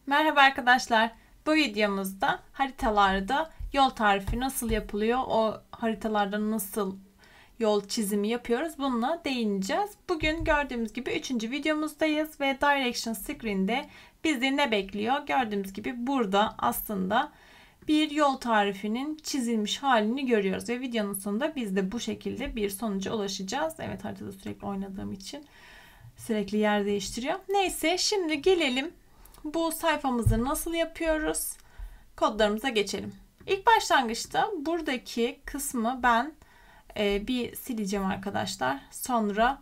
Merhaba arkadaşlar. Bu videomuzda haritalarda yol tarifi nasıl yapılıyor, o haritalarda nasıl yol çizimi yapıyoruz bununla değineceğiz. Bugün gördüğümüz gibi 3. videomuzdayız ve Direction Screen'de bizi ne bekliyor? Gördüğümüz gibi burada aslında bir yol tarifinin çizilmiş halini görüyoruz ve videonun sonunda biz de bu şekilde bir sonuca ulaşacağız. Evet, haritada sürekli oynadığım için sürekli yer değiştiriyor. Neyse, şimdi gelelim bu sayfamızı nasıl yapıyoruz? Kodlarımıza geçelim. İlk başlangıçta buradaki kısmı ben bir sileceğim arkadaşlar. Sonra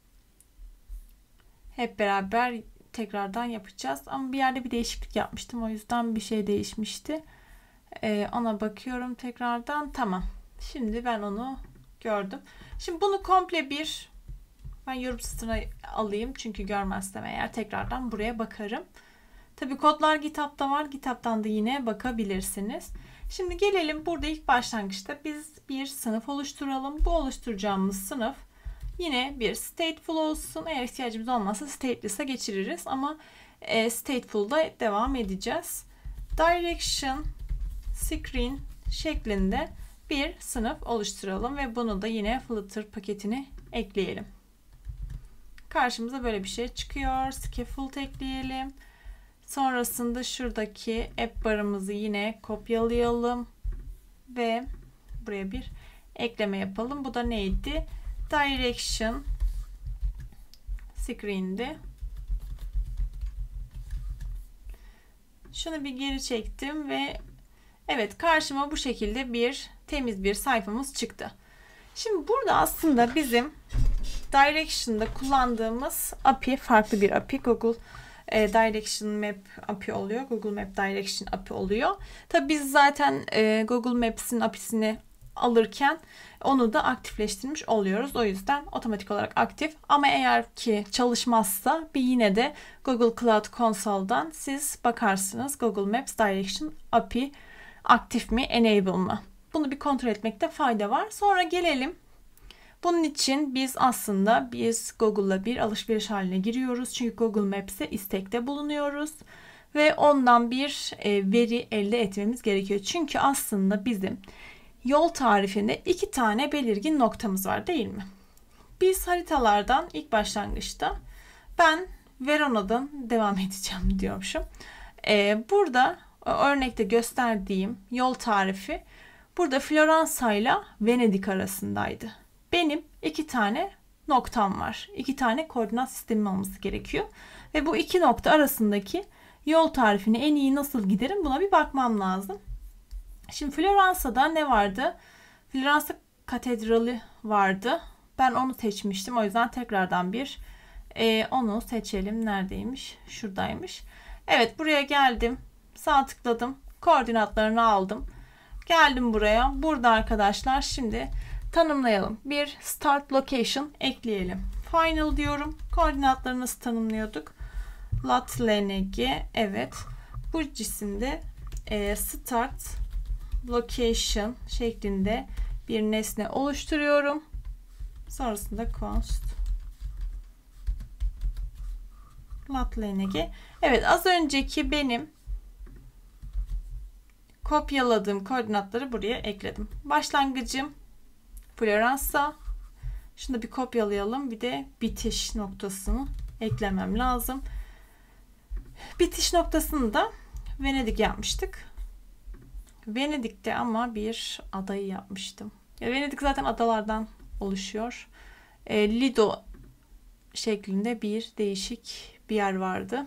hep beraber tekrardan yapacağız. Ama bir yerde bir değişiklik yapmıştım. O yüzden bir şey değişmişti. Ona bakıyorum tekrardan. Tamam. Şimdi ben onu gördüm. Şimdi bunu komple ben yorum satırına alayım. Çünkü görmezsem eğer tekrardan buraya bakarım. Tabii kodlar GitHub'da var. GitHub'dan da yine bakabilirsiniz. Şimdi gelelim, burada ilk başlangıçta biz bir sınıf oluşturalım. Bu oluşturacağımız sınıf yine bir stateful olsun. Eğer ihtiyacımız olmazsa stateless'e geçiririz. Ama stateful'da devam edeceğiz. Direction screen şeklinde bir sınıf oluşturalım ve bunu da yine Flutter paketine ekleyelim. Karşımıza böyle bir şey çıkıyor. Scaffold ekleyelim. Sonrasında şuradaki app barımızı yine kopyalayalım ve buraya bir ekleme yapalım. Bu da neydi? Direction screen'di. Şunu bir geri çektim ve evet, karşıma bu şekilde temiz bir sayfamız çıktı. Şimdi burada aslında bizim Direction'da kullandığımız API farklı bir API. Google Direction Map API oluyor. Google Map Direction API oluyor. Tabi biz zaten Google Maps'in API'sini alırken onu da aktifleştirmiş oluyoruz. O yüzden otomatik olarak aktif. Ama eğer ki çalışmazsa yine de Google Cloud Console'dan siz bakarsınız. Google Maps Direction API aktif mi, enable mı? Bunu bir kontrol etmekte fayda var. Sonra gelelim. Bunun için biz Google'la bir alışveriş haline giriyoruz. Çünkü Google Maps'e istekte bulunuyoruz. Ve ondan bir veri elde etmemiz gerekiyor. Çünkü aslında bizim yol tarifinde 2 tane belirgin noktamız var, değil mi? Biz haritalardan ilk başlangıçta ben Verona'dan devam edeceğim diyormuşum. Burada örnekte gösterdiğim yol tarifi burada Floransa ile Venedik arasındaydı. Benim 2 tane noktam var. 2 tane koordinat sistemim olması gerekiyor. Ve bu 2 nokta arasındaki yol tarifini en iyi nasıl giderim, buna bir bakmam lazım. Şimdi Floransa'da ne vardı? Floransa Katedrali vardı. Ben onu seçmiştim. O yüzden tekrardan onu seçelim. Neredeymiş? Şuradaymış. Evet, buraya geldim. Sağ tıkladım. Koordinatlarını aldım. Geldim buraya. Burada arkadaşlar şimdi tanımlayalım. Bir start location ekleyelim. Final diyorum. Koordinatları nasıl tanımlıyorduk? Lat LNG. Evet. Bu cisimde start location şeklinde bir nesne oluşturuyorum. Sonrasında const lat LNG. Evet, az önceki benim kopyaladığım koordinatları buraya ekledim. Başlangıcım Floransa. Şunu da bir kopyalayalım. Bir de bitiş noktasını eklemem lazım. Bitiş noktasını da Venedik yapmıştık. Venedik'te ama bir adayı yapmıştım. Venedik zaten adalardan oluşuyor. Lido şeklinde bir değişik bir yer vardı.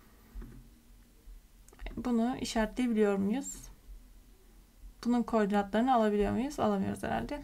Bunu işaretleyebiliyor muyuz? Bunun koordinatlarını alabiliyor muyuz? Alamıyoruz herhalde.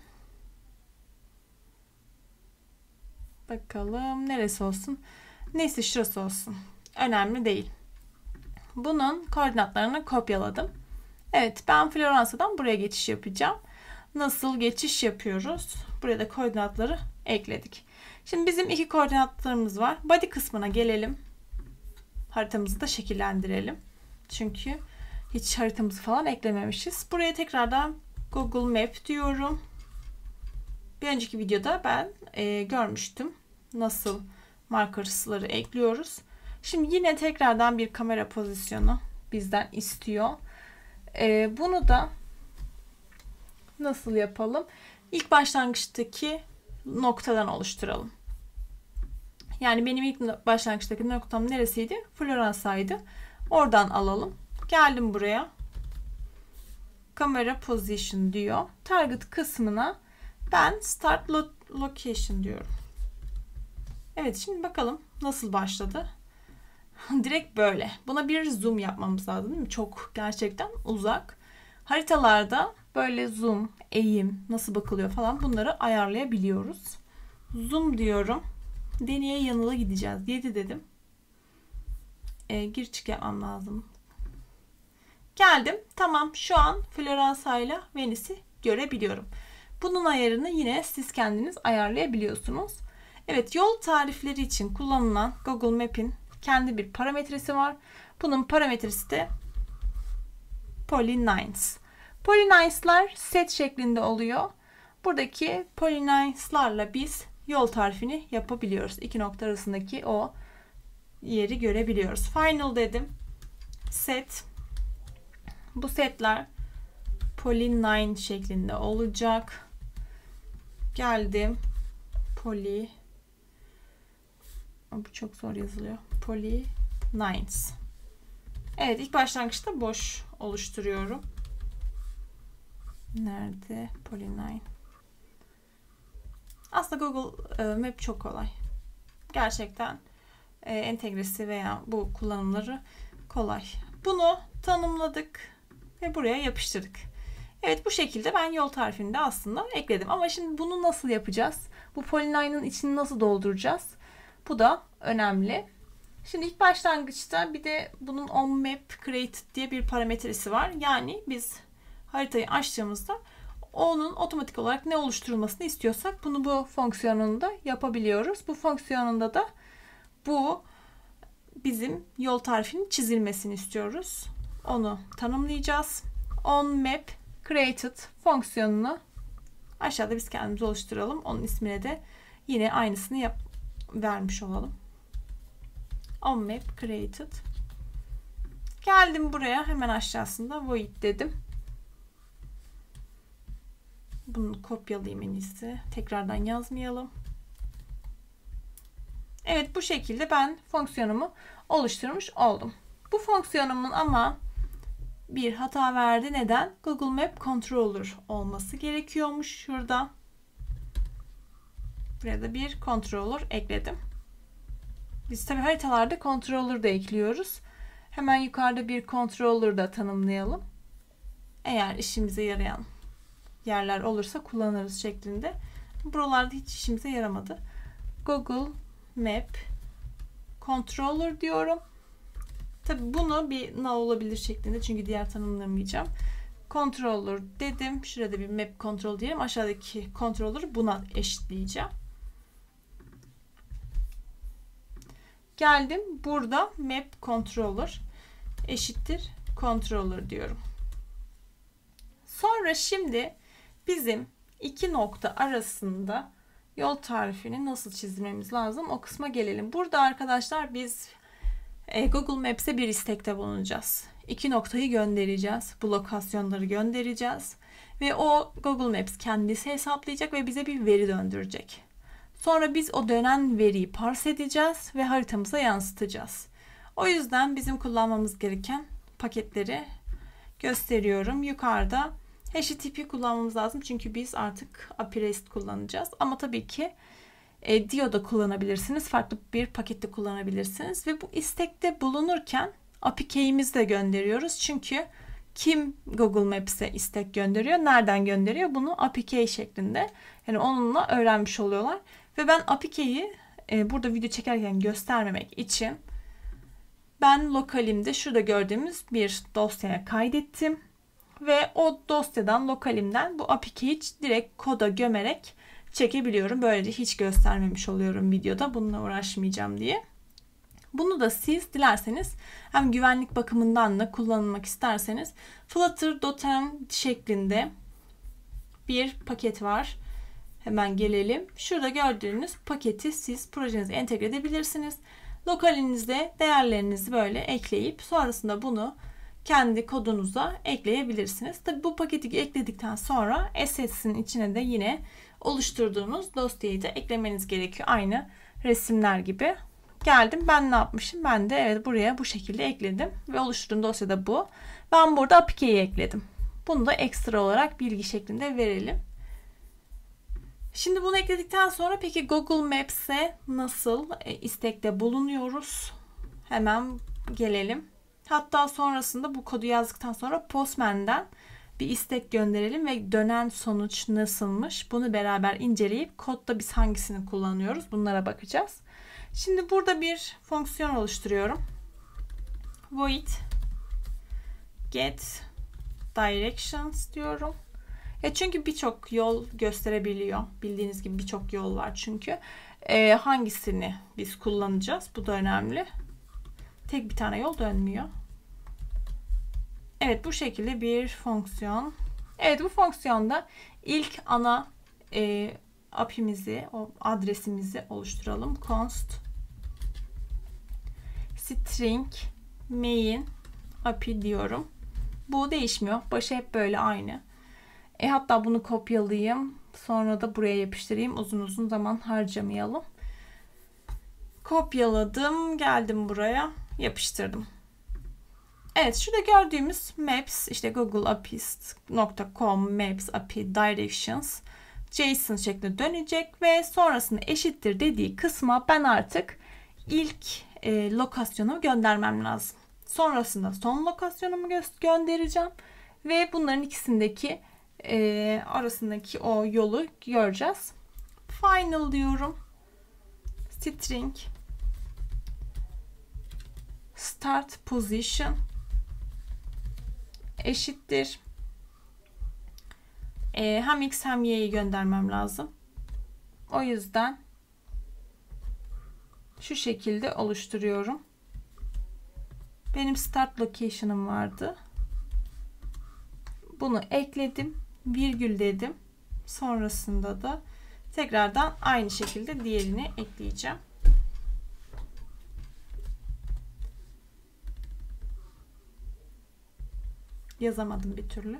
Bakalım neresi olsun. Neyse, şurası olsun. Önemli değil. Bunun koordinatlarını kopyaladım. Evet, ben Floransa'dan buraya geçiş yapacağım. Nasıl geçiş yapıyoruz? Buraya da koordinatları ekledik. Şimdi bizim 2 koordinatlarımız var. Body kısmına gelelim. Haritamızı da şekillendirelim. Çünkü hiç haritamızı falan eklememişiz. Buraya tekrardan Google Map diyorum. Bir önceki videoda ben görmüştüm nasıl markers'ları ekliyoruz. Şimdi yine tekrardan bir kamera pozisyonu bizden istiyor. Bunu da nasıl yapalım? İlk başlangıçtaki noktadan oluşturalım. Yani benim ilk başlangıçtaki noktam neresiydi? Floransa'ydı. Oradan alalım. Geldim buraya. Kamera position diyor. Target kısmına ben start location diyorum. Evet, şimdi bakalım nasıl başladı. Direkt böyle. Buna bir zoom yapmamız lazım değil mi? Çok gerçekten uzak. Haritalarda böyle zoom, eğim, nasıl bakılıyor falan bunları ayarlayabiliyoruz. Zoom diyorum. Deneye yanıla gideceğiz. 7 dedim. Gir çık yapmam lazım. Geldim. Tamam. Şu an Floransa ile Venice'i görebiliyorum. Bunun ayarını yine siz kendiniz ayarlayabiliyorsunuz. Evet, yol tarifleri için kullanılan Google Map'in kendi bir parametresi var. Bunun parametresi de polylines. Polylines'lar set şeklinde oluyor. Buradaki polylines'larla biz yol tarifini yapabiliyoruz. İki nokta arasındaki o yeri görebiliyoruz. Final dedim. Set. Bu setler polyline şeklinde olacak. Geldim. Bu çok zor yazılıyor. Polylines. Evet, ilk başlangıçta boş oluşturuyorum. Nerede? Polyline. Aslında Google Map çok kolay. Gerçekten entegresi veya bu kullanımları kolay. Bunu tanımladık ve buraya yapıştırdık. Evet, bu şekilde ben yol tarifini de aslında ekledim. Ama şimdi bunu nasıl yapacağız? Bu polyline'ın içini nasıl dolduracağız? Bu da önemli. Şimdi ilk başlangıçta bir de bunun onMap created diye bir parametresi var. Yani biz haritayı açtığımızda onun otomatik olarak ne oluşturulmasını istiyorsak bunu bu fonksiyonunda yapabiliyoruz. Bu fonksiyonunda da bu bizim yol tarifinin çizilmesini istiyoruz. Onu tanımlayacağız. onMap created fonksiyonunu aşağıda biz kendimiz oluşturalım. Onun ismine de yine aynısını vermiş olalım. onMap created. Geldim buraya, hemen aşağısında void dedim. Bunu kopyalayayım en iyisi. Tekrardan yazmayalım. Evet, bu şekilde ben fonksiyonumu oluşturmuş oldum. Bu fonksiyonumun ama bir hata verdi. Neden? Google Map Controller olması gerekiyormuş şurada. Buraya da bir controller ekledim. Biz tabi haritalarda controller da ekliyoruz. Hemen yukarıda bir controller da tanımlayalım. Eğer işimize yarayan yerler olursa kullanırız şeklinde. Buralarda hiç işimize yaramadı. Google Map Controller diyorum. Tabi bunu bir null olabilir şeklinde, çünkü diğer tanımlamayacağım. Controller dedim. Şurada bir map control diyelim. Aşağıdaki controller'ı buna eşitleyeceğim. Geldim. Burada map controller eşittir controller diyorum. Sonra şimdi bizim iki nokta arasında yol tarifini nasıl çizmemiz lazım? O kısma gelelim. Burada arkadaşlar biz Google Maps'e bir istekte bulunacağız. İki noktayı göndereceğiz. Bu lokasyonları göndereceğiz. Ve o Google Maps kendisi hesaplayacak ve bize bir veri döndürecek. Sonra biz o dönen veriyi parse edeceğiz ve haritamıza yansıtacağız. O yüzden bizim kullanmamız gereken paketleri gösteriyorum. Yukarıda HTTP kullanmamız lazım. Çünkü biz artık API REST kullanacağız. Ama tabii ki Dio da kullanabilirsiniz. Farklı bir pakette kullanabilirsiniz. Ve bu istekte bulunurken API key'imizi de gönderiyoruz. Çünkü kim Google Maps'e istek gönderiyor, nereden gönderiyor? Bunu API key şeklinde. Yani onunla öğrenmiş oluyorlar. Ve ben API key'i burada video çekerken göstermemek için ben lokalimde şurada gördüğümüz bir dosyaya kaydettim. Ve o dosyadan, lokalimden bu API key'i direkt koda gömerek çekebiliyorum. Böylece hiç göstermemiş oluyorum videoda. Bununla uğraşmayacağım diye. Bunu da siz dilerseniz hem güvenlik bakımından da kullanmak isterseniz Flutter.m şeklinde bir paket var. Hemen gelelim. Şurada gördüğünüz paketi siz projenize entegre edebilirsiniz. Lokalinize değerlerinizi böyle ekleyip sonrasında bunu kendi kodunuza ekleyebilirsiniz. Tabi bu paketi ekledikten sonra Assets'in içine de yine oluşturduğunuz dosyayı da eklemeniz gerekiyor. Aynı resimler gibi. Geldim. Ben ne yapmışım? Ben de evet buraya bu şekilde ekledim. Ve oluşturduğum dosyada bu. Ben burada APK'yi ekledim. Bunu da ekstra olarak bilgi şeklinde verelim. Şimdi bunu ekledikten sonra peki Google Maps'e nasıl istekte bulunuyoruz? Hemen gelelim. Hatta sonrasında bu kodu yazdıktan sonra Postman'den bir istek gönderelim ve dönen sonuç nasılmış? Bunu beraber inceleyip kodda biz hangisini kullanıyoruz? Bunlara bakacağız. Şimdi burada bir fonksiyon oluşturuyorum. Void get directions diyorum. Çünkü birçok yol gösterebiliyor. Bildiğiniz gibi birçok yol var çünkü. Hangisini biz kullanacağız? Bu da önemli. Tek bir tane yol dönmüyor. Evet bu şekilde bir fonksiyon. Evet bu fonksiyonda ilk ana API'mizi, o adresimizi oluşturalım. Const string main API diyorum. Bu değişmiyor. Başı hep böyle aynı. Hatta bunu kopyalayayım. Sonra da buraya yapıştırayım. Uzun zaman harcamayalım. Kopyaladım. Geldim buraya. Yapıştırdım. Evet şurada gördüğümüz maps işte googleapis.com maps api directions JSON şeklinde dönecek ve sonrasında eşittir dediği kısma ben artık ilk lokasyonumu göndermem lazım. Sonrasında son lokasyonumu göndereceğim ve bunların ikisindeki arasındaki o yolu göreceğiz. Final diyorum. String start position eşittir. Hem x hem y'yi göndermem lazım. O yüzden şu şekilde oluşturuyorum. Benim start location'ım vardı. Bunu ekledim. Virgül dedim. Sonrasında da tekrardan aynı şekilde diğerini ekleyeceğim. Yazamadım bir türlü.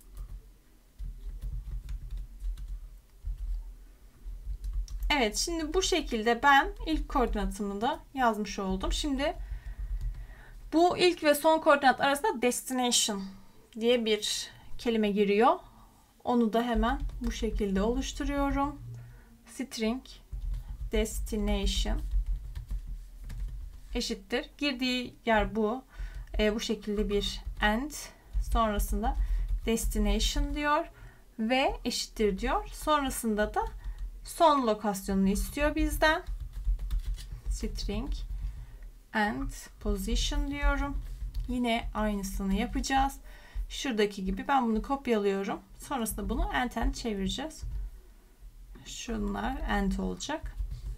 Evet şimdi bu şekilde ben ilk koordinatımı da yazmış oldum. Şimdi bu ilk ve son koordinat arasında destination diye bir kelime giriyor. Onu da hemen bu şekilde oluşturuyorum. String destination eşittir. Girdiği yer bu. Bu şekilde bir and. Sonrasında destination diyor ve eşittir diyor. Sonrasında da son lokasyonunu istiyor bizden. String and position diyorum. Yine aynısını yapacağız. Şuradaki gibi ben bunu kopyalıyorum. Sonrasında bunu end çevireceğiz. Şunlar end olacak.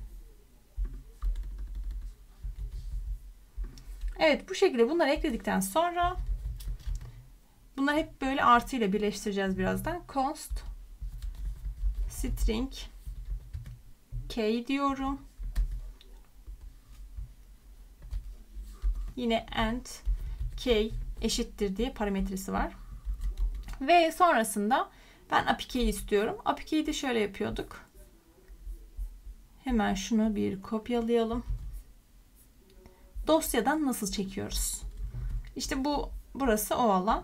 Evet bu şekilde bunları ekledikten sonra bunları hep böyle artı ile birleştireceğiz birazdan. Const string k diyorum. Yine end k eşittir diye parametresi var. Ve sonrasında ben API'yi istiyorum. API'yi de şöyle yapıyorduk. Hemen şunu bir kopyalayalım. Dosyadan nasıl çekiyoruz? İşte burası o alan.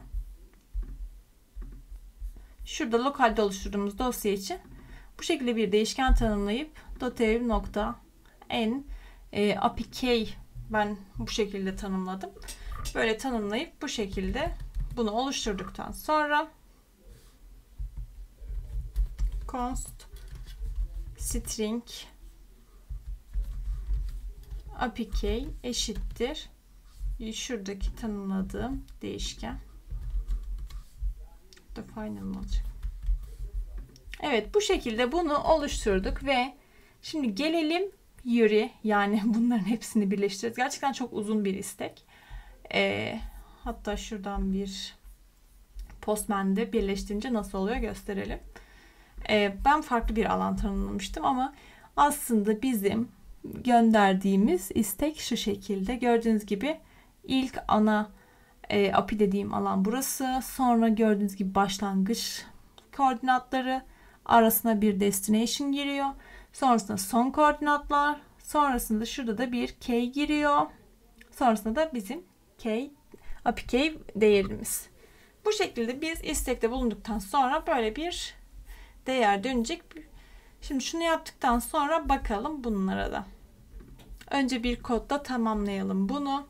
Şurada lokalde oluşturduğumuz dosya için bu şekilde bir değişken tanımlayıp .env.n API ben bu şekilde tanımladım. Böyle tanımlayıp bu şekilde bunu oluşturduktan sonra const string API eşittir şuradaki tanımladığım değişken da final olacak. Evet bu şekilde bunu oluşturduk ve şimdi gelelim Yuri yani bunların hepsini birleştireceğiz. Gerçekten çok uzun bir istek. Hatta şuradan bir Postman'de birleştirince nasıl oluyor gösterelim. Ben farklı bir alan tanımlamıştım ama aslında bizim gönderdiğimiz istek şu şekilde. Gördüğünüz gibi ilk ana API dediğim alan burası. Sonra gördüğünüz gibi başlangıç koordinatları, arasına bir destination giriyor. Sonrasında son koordinatlar. Sonrasında şurada da bir key giriyor. Sonrasında da bizim API key değerimiz. Bu şekilde biz istekte bulunduktan sonra böyle bir değer dönecek. Şimdi şunu yaptıktan sonra bakalım bunlara da. Önce bir kodla tamamlayalım bunu.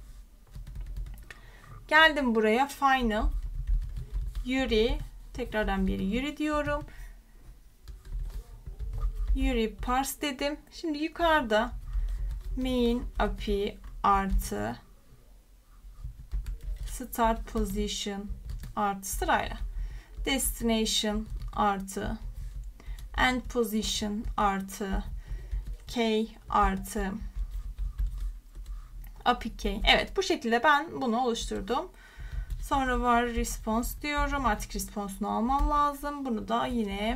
Geldim buraya, final Yuri, tekrardan bir Yuri diyorum. Yuri parse dedim. Şimdi yukarıda main API artı start position artı sırayla destination artı end position artı k artı API key. Evet, bu şekilde ben bunu oluşturdum. Sonra var response diyorum. Artık response'unu almam lazım. Bunu da yine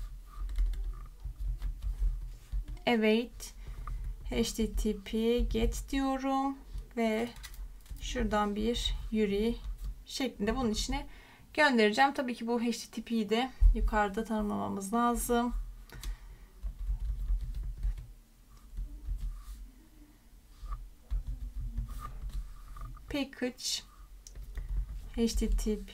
await http get diyorum ve şuradan bir Yuri şeklinde bunun içine göndereceğim. Tabii ki bu http'yi de yukarıda tanımlamamız lazım. Package http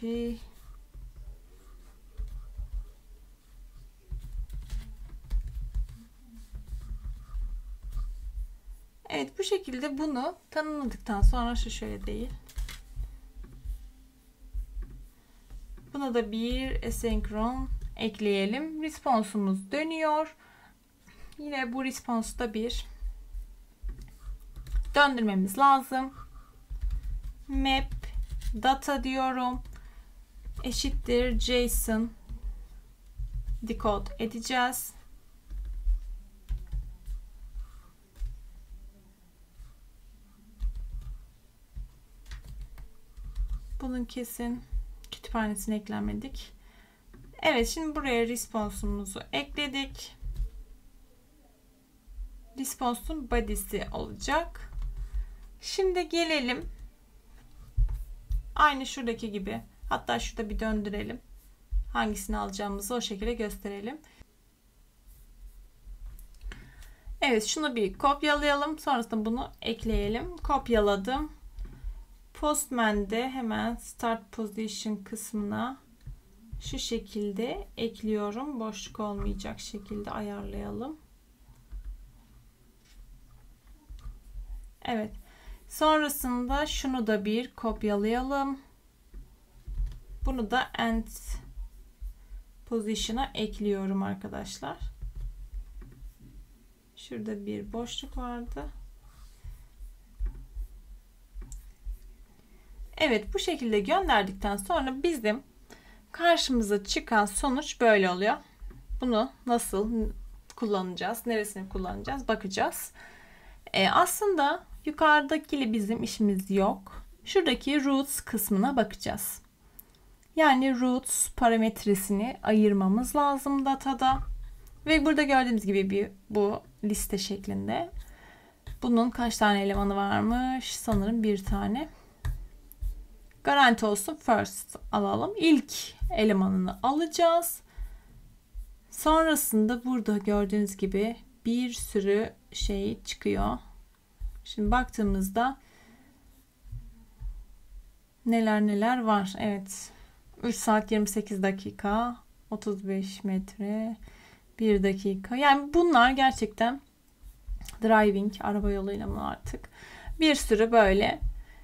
evet, bu şekilde bunu tanımladıktan sonra şu şöyle değil. Buna da bir asyncron ekleyelim. Response'umuz dönüyor. Yine bu response'da bir döndürmemiz lazım. Map data diyorum. Eşittir JSON decode edeceğiz. Bunun kesin kütüphanesine eklenmedik. Evet, şimdi buraya response'umuzu ekledik. Response'un body'si olacak. Şimdi gelelim. Aynı şuradaki gibi. Hatta şurada bir döndürelim. Hangisini alacağımızı o şekilde gösterelim. Evet, şunu bir kopyalayalım. Sonrasında bunu ekleyelim. Kopyaladım. Postman'de hemen start position kısmına şu şekilde ekliyorum. Boşluk olmayacak şekilde ayarlayalım. Evet. Sonrasında şunu da bir kopyalayalım. Bunu da end position'a ekliyorum arkadaşlar. Şurada bir boşluk vardı. Evet, bu şekilde gönderdikten sonra bizim karşımıza çıkan sonuç böyle oluyor. Bunu nasıl kullanacağız, neresini kullanacağız bakacağız. Aslında yukarıdakiyle bizim işimiz yok. Şuradaki roots kısmına bakacağız. Yani roots parametresini ayırmamız lazım datada. Ve burada gördüğünüz gibi bu liste şeklinde. Bunun kaç tane elemanı varmış? Sanırım bir tane. Garanti olsun first alalım. İlk elemanını alacağız. Sonrasında burada gördüğünüz gibi bir sürü şey çıkıyor. Şimdi baktığımızda neler var. Evet. 3 saat 28 dakika, 35 metre, 1 dakika. Yani bunlar gerçekten driving, araba yoluyla mı artık? Bir sürü böyle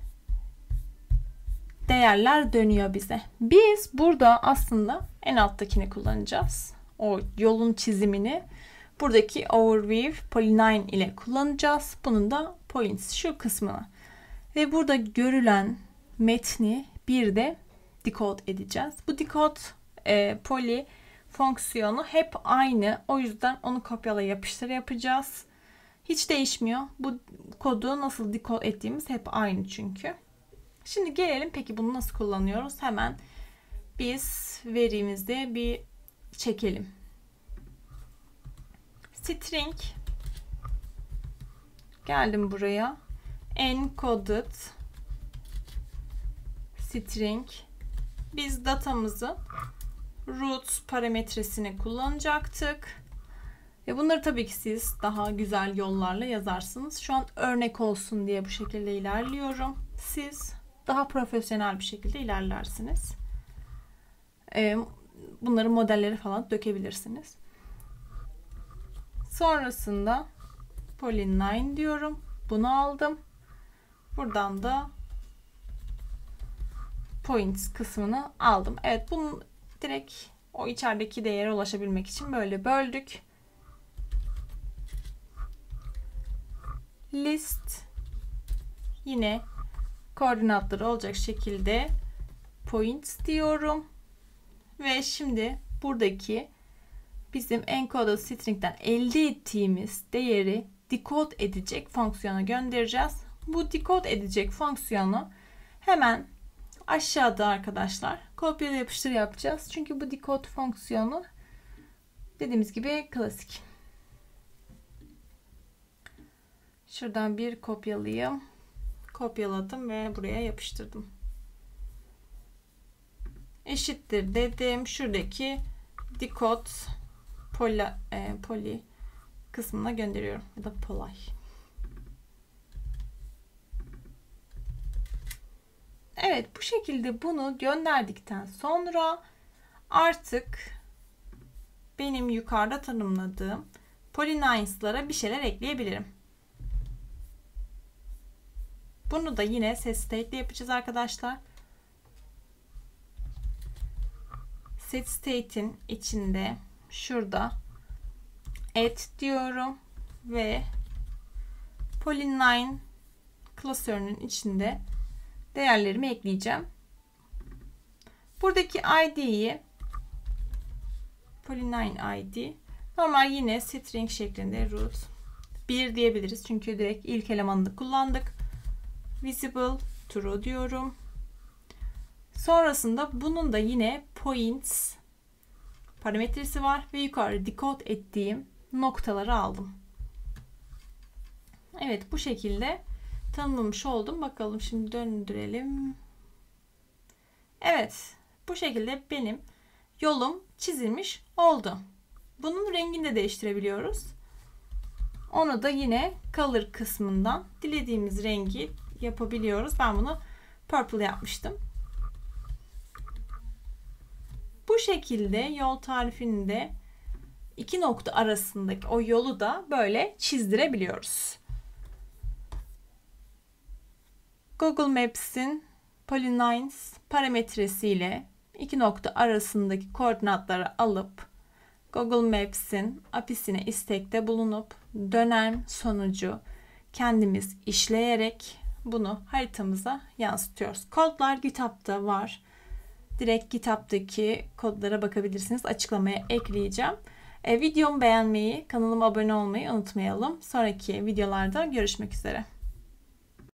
değerler dönüyor bize. Biz burada aslında en alttakini kullanacağız. O yolun çizimini buradaki overview polyline ile kullanacağız. Bunun da points şu kısmını. Ve burada görülen metni bir de decode edeceğiz. Bu decode poly fonksiyonu hep aynı. O yüzden onu kopyala yapıştır yapacağız. Hiç değişmiyor. Bu kodu nasıl decode ettiğimiz hep aynı çünkü. Şimdi gelelim, peki bunu nasıl kullanıyoruz? Hemen biz verimizde bir çekelim. String Geldim buraya. Encoded string. Biz datamızı root parametresini kullanacaktık. Bunları tabii ki siz daha güzel yollarla yazarsınız. Şu an örnek olsun diye bu şekilde ilerliyorum. Siz daha profesyonel bir şekilde ilerlersiniz. Bunları modelleri falan dökebilirsiniz. Sonrasında poly9 diyorum. Bunu aldım. Buradan da points kısmını aldım. Evet, bunu direkt o içerideki değere ulaşabilmek için böyle böldük. List yine koordinatları olacak şekilde points diyorum. Ve şimdi buradaki bizim encoded string'den elde ettiğimiz değeri decode edecek fonksiyona göndereceğiz. Bu decode edecek fonksiyonu hemen aşağıda arkadaşlar kopyala yapıştır yapacağız. Çünkü bu decode fonksiyonu dediğimiz gibi klasik. Şuradan bir kopyalayayım. Kopyaladım ve buraya yapıştırdım. Eşittir dedim. Şuradaki decode poly kısmına gönderiyorum. Ya da polay. Evet, bu şekilde bunu gönderdikten sonra artık benim yukarıda tanımladığım poly9'lara bir şeyler ekleyebilirim. Bunu da yine set state ile yapacağız arkadaşlar. Set state'in içinde şurada add diyorum ve poly9 klasörünün içinde değerlerimi ekleyeceğim. Buradaki id'yi poly9 id normal yine string şeklinde root 1 diyebiliriz. Çünkü direkt ilk elemanını kullandık. Visible true diyorum. Sonrasında bunun da yine points parametresi var ve yukarı decode ettiğim noktaları aldım. Evet, bu şekilde tanımlamış oldum. Bakalım şimdi döndürelim. Evet, bu şekilde benim yolum çizilmiş oldu. Bunun rengini de değiştirebiliyoruz. Onu da yine color kısmından dilediğimiz rengi yapabiliyoruz. Ben bunu purple yapmıştım. Bu şekilde yol tarifini de iki nokta arasındaki o yolu da böyle çizdirebiliyoruz. Google Maps'in poly9 parametresiyle iki nokta arasındaki koordinatları alıp Google Maps'in API'sine istekte bulunup dönem sonucu kendimiz işleyerek bunu haritamıza yansıtıyoruz. Kodlar GitHub'da var. Direkt GitHub'daki kodlara bakabilirsiniz. Açıklamaya ekleyeceğim. Videomu beğenmeyi, kanalıma abone olmayı unutmayalım. Sonraki videolarda görüşmek üzere.